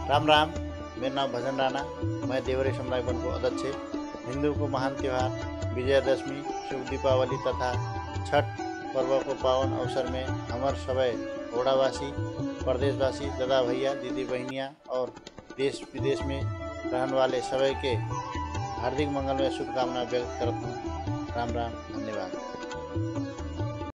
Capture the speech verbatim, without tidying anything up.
राम राम। मेरा नाम भजन राणा। मैं देवरी समुदाय वन को अध्यक्ष है। हिंदू को महान त्यौहार विजयादशमी, शुभ दीपावली तथा छठ पर्व को पावन अवसर में हमर सबै ओड़ावासी, प्रदेशवासी, दादा भैया, दीदी बहनियाँ और देश विदेश में रहने वाले सबै के हार्दिक मंगलमय शुभकामना व्यक्त करता हूँ। राम राम, धन्यवाद।